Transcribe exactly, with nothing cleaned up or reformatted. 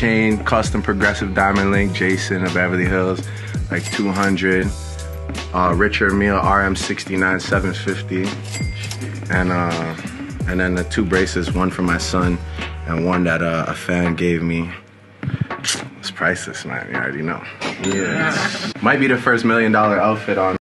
chain, custom progressive diamond link, Jason of Beverly Hills, like two hundred. Uh, Richard Mille R M sixty-nine seven fifty. And uh, and then the two bracelets, one for my son and one that uh, a fan gave me. It's priceless, man. You already know. Yeah. Might be the first million dollar outfit on